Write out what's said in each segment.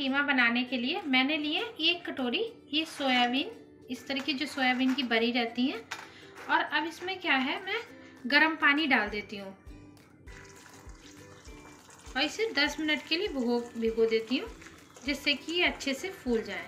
कीमा बनाने के लिए मैंने लिए 1 कटोरी ये सोयाबीन, इस तरह की जो सोयाबीन की बड़ी रहती है। और अब इसमें क्या है, मैं गर्म पानी डाल देती हूँ और इसे 10 मिनट के लिए भिगो देती हूँ, जिससे कि ये अच्छे से फूल जाए।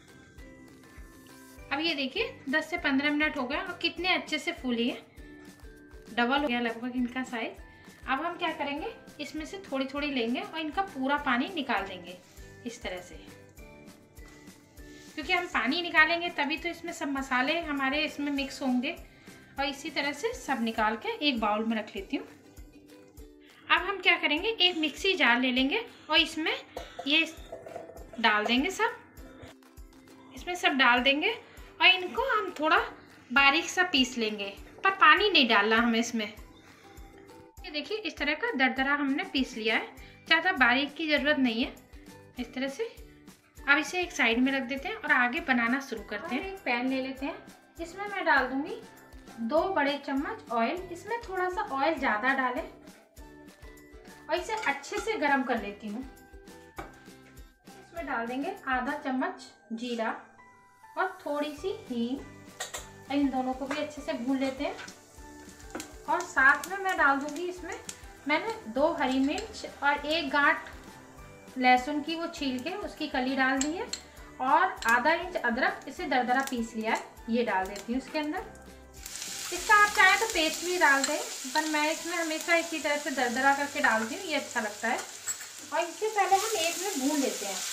अब ये देखिए 10 से 15 मिनट हो गए और कितने अच्छे से फूली है, डबल हो गया लगभग इनका साइज। अब हम क्या करेंगे, इसमें से थोड़ी थोड़ी लेंगे और इनका पूरा पानी निकाल देंगे इस तरह से, क्योंकि हम पानी निकालेंगे तभी तो इसमें सब मसाले हमारे इसमें मिक्स होंगे। और इसी तरह से सब निकाल के एक बाउल में रख लेती हूँ। अब हम क्या करेंगे, एक मिक्सी जार ले लेंगे और इसमें ये डाल देंगे, सब इसमें सब डाल देंगे और इनको हम थोड़ा बारीक सा पीस लेंगे, पर पानी नहीं डालना हमें इसमें। ये देखिए इस तरह का दरदरा हमने पीस लिया है, ज़्यादा बारीक की ज़रूरत नहीं है, इस तरह से। अब इसे एक साइड में रख देते हैं और आगे बनाना शुरू करते हैं। एक पैन ले लेते हैं, इसमें मैं डाल दूंगी 2 बड़े चम्मच ऑयल। इसमें थोड़ा सा ऑयल ज़्यादा डालें और इसे अच्छे से गर्म कर लेती हूँ। इसमें डाल देंगे आधा चम्मच जीरा और थोड़ी सी हींग। इन दोनों को भी अच्छे से भून लेते हैं और साथ में मैं डाल दूंगी इसमें, मैंने 2 हरी मिर्च और 1 गांठ लहसुन की वो छील के उसकी कली डाल दी है और आधा इंच अदरक इसे दरदरा पीस लिया है, ये डाल देती हूँ इसके अंदर। इसका आप चाहें तो पेस्ट भी डाल दें, पर मैं इसमें हमेशा इसी तरह से दरदरा करके डालती हूँ, ये अच्छा लगता है। और इससे पहले हम एक में भून लेते हैं।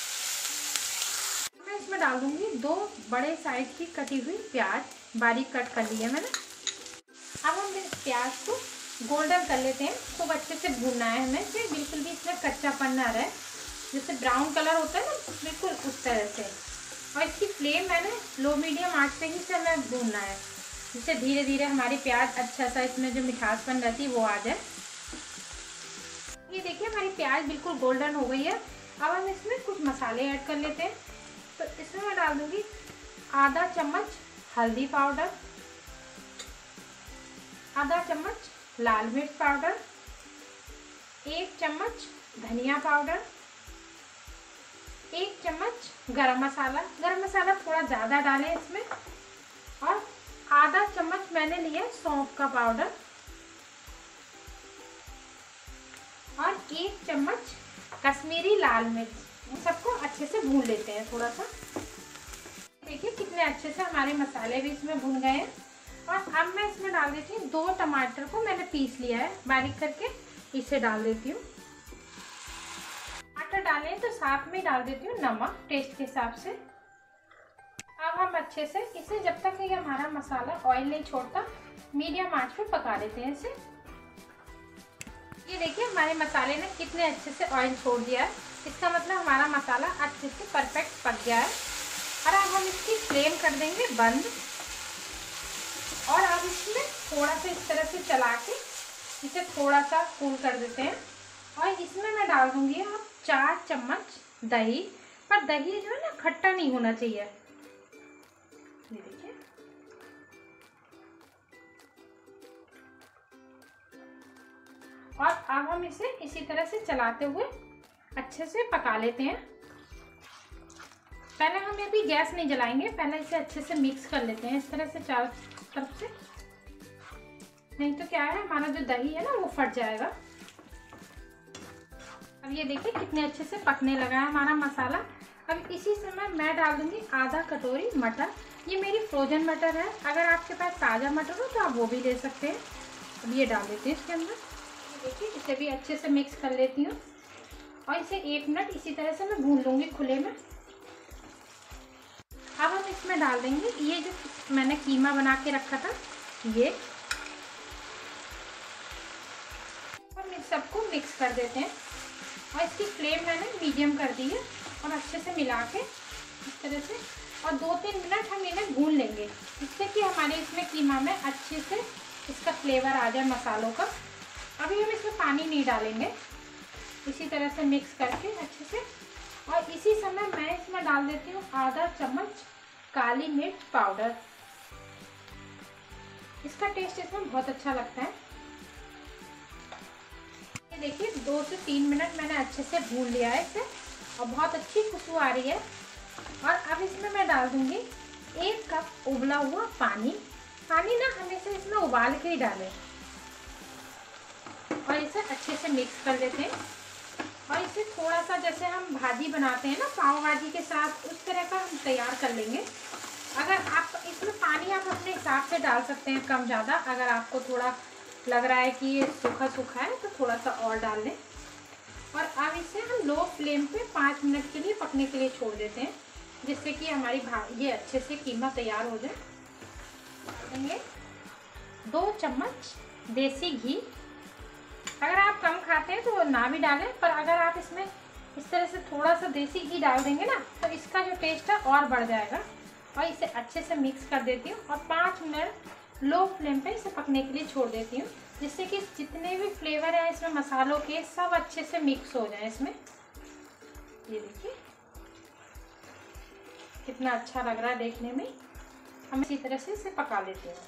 मैं इसमें डाल दूंगी 2 बड़े साइज की कटी हुई प्याज, बारीक कट कर ली है मैंने। अब हम इस प्याज को गोल्डन कर लेते हैं, खूब अच्छे से भूनना है हमें, इसे बिल्कुल भी इसमें कच्चापन ना रहे, जैसे ब्राउन कलर होता है ना, बिल्कुल उस तरह से। और इसकी फ्लेम मैंने लो मीडियम आंच पे ही से हमें भूनना है, जिससे धीरे धीरे हमारी प्याज अच्छा सा इसमें जो मिठासपन रहती है वो आ जाए। ये देखिए हमारी प्याज बिल्कुल गोल्डन हो गई है। अब हम इसमें कुछ मसाले ऐड कर लेते हैं। तो इसमें मैं डाल दूंगी आधा चम्मच हल्दी पाउडर, आधा चम्मच लाल मिर्च पाउडर, 1 चम्मच धनिया पाउडर, 1 चम्मच गरम मसाला। गरम मसाला थोड़ा ज़्यादा डालें इसमें। और आधा चम्मच मैंने लिया सौंफ का पाउडर और 1 चम्मच कश्मीरी लाल मिर्च। इन सबको अच्छे से भून लेते हैं थोड़ा सा। देखिए कितने अच्छे से हमारे मसाले भी इसमें भून गए हैं। और अब मैं इसमें डाल देती हूँ 2 टमाटर को मैंने पीस लिया है बारीक करके, इसे डाल देती हूँ। टमाटर डालें तो साथ में डाल देती हूँ नमक टेस्ट के हिसाब से। अब हम अच्छे से इसे, जब तक ये हमारा मसाला ऑयल नहीं छोड़ता, मीडियम आंच पे पका लेते हैं इसे। ये देखिए हमारे मसाले ने कितने अच्छे से ऑयल छोड़ दिया है, इसका मतलब हमारा मसाला अच्छे से परफेक्ट पक गया है। और अब हम इसकी फ्लेम कर देंगे बंद और अब इसमें थोड़ा सा इस तरह से चला के इसे थोड़ा सा कूल कर देते हैं। और इसमें मैं डाल दूंगी अब 4 चम्मच दही, पर दही जो है ना खट्टा नहीं होना चाहिए। ये देखिए और अब हम इसे इसी तरह से चलाते हुए अच्छे से पका लेते हैं। पहले हम अभी गैस नहीं जलाएंगे, पहले इसे अच्छे से मिक्स कर लेते हैं इस तरह से चारों तरफ से, नहीं तो क्या है हमारा जो दही है ना वो फट जाएगा। अब ये देखिए कितने अच्छे से पकने लगा है हमारा मसाला। अब इसी समय मैं डाल दूंगी आधा कटोरी मटर। ये मेरी फ्रोजन मटर है, अगर आपके पास ताज़ा मटर हो तो आप वो भी ले सकते हैं। अब ये डाल देते हैं इसके अंदर। देखिए इसे भी अच्छे से मिक्स कर लेती हूँ और इसे 1 मिनट इसी तरह से मैं भून लूँगी खुले में। अब हम इसमें डाल देंगे ये जो मैंने कीमा बना के रखा था, ये हम इस सबको मिक्स कर देते हैं। और इसकी फ्लेम मैंने मीडियम कर दी है और अच्छे से मिला के इस तरह से और 2-3 मिनट हम इन्हें भून लेंगे, जिससे कि हमारे इसमें कीमा में अच्छे से इसका फ्लेवर आ जाए मसालों का। अभी हम इसमें पानी नहीं डालेंगे, इसी तरह से मिक्स करके अच्छे से। और इसी समय मैं इसमें डाल देती हूँ आधा चम्मच काली मिर्च पाउडर। इसका टेस्ट इसमें बहुत अच्छा लगता है। ये देखिए 2 से 3 मिनट मैंने अच्छे से भून लिया है इसे और बहुत अच्छी खुशबू आ रही है। और अब इसमें मैं डाल दूंगी 1 कप उबला हुआ पानी। पानी ना हमेशा इसमें उबाल के ही डालें और इसे अच्छे से मिक्स कर लेते हैं। और इसे थोड़ा सा जैसे हम भाजी बनाते हैं ना पाव भाजी के साथ, उस तरह का हम तैयार कर लेंगे। अगर आप इसमें पानी आप अपने हिसाब से डाल सकते हैं, कम ज़्यादा। अगर आपको थोड़ा लग रहा है कि ये सूखा सूखा है तो थोड़ा सा और डाल लें। और अब इसे हम लो फ्लेम पे 5 मिनट के लिए पकने के लिए छोड़ देते हैं, जिससे कि हमारी ये अच्छे से कीमा तैयार हो जाए। डालेंगे 2 चम्मच देसी घी। अगर आप कम खाते हैं तो ना भी डालें, पर अगर आप इसमें इस तरह से थोड़ा सा देसी घी डाल देंगे ना तो इसका जो टेस्ट है और बढ़ जाएगा। और इसे अच्छे से मिक्स कर देती हूँ और 5 मिनट लो फ्लेम पे इसे पकने के लिए छोड़ देती हूँ, जिससे कि जितने भी फ्लेवर हैं इसमें मसालों के सब अच्छे से मिक्स हो जाए इसमें। ये देखिए कितना अच्छा लग रहा है देखने में। हम इसी तरह से इसे पका लेते हैं।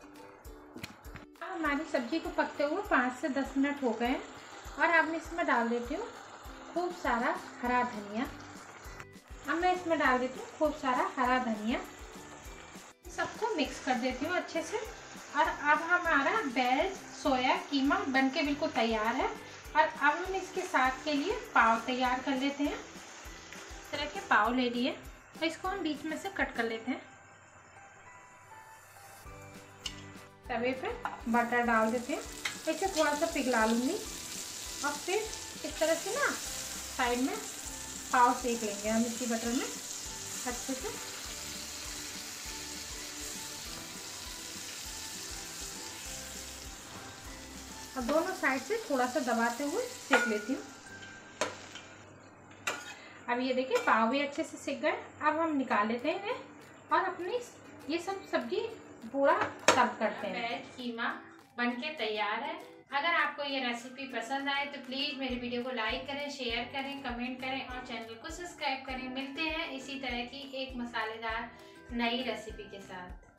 हमारी सब्जी को पकते हुए 5 से 10 मिनट हो गए हैं और अब मैं इसमें डाल देती हूँ खूब सारा हरा धनिया। अब मैं इसमें डाल देती हूँ खूब सारा हरा धनिया। सबको मिक्स कर देती हूँ अच्छे से। और अब हमारा बेल्ड सोया कीमा बनके बिल्कुल तैयार है। और अब हम इसके साथ के लिए पाव तैयार कर लेते हैं। इस तरह के पाव ले लिए और इसको हम बीच में से कट कर लेते हैं। तवे पे बटर डाल देते हैं, इसे थोड़ा सा पिघला लूँगी और फिर इस तरह से ना साइड में पाव सेक लेंगे हम इसी बटर में अच्छे से। और दोनों साइड से थोड़ा सा दबाते हुए सेक लेती हूँ। अब ये देखिए पाव भी अच्छे से सेक गए। अब हम निकाल लेते हैं और अपनी ये सब सब्जी पूरा सर्व करते हैं। वेज कीमा बनके तैयार है। अगर आपको ये रेसिपी पसंद आए तो प्लीज़ मेरे वीडियो को लाइक करें, शेयर करें, कमेंट करें और चैनल को सब्सक्राइब करें। मिलते हैं इसी तरह की एक मसालेदार नई रेसिपी के साथ।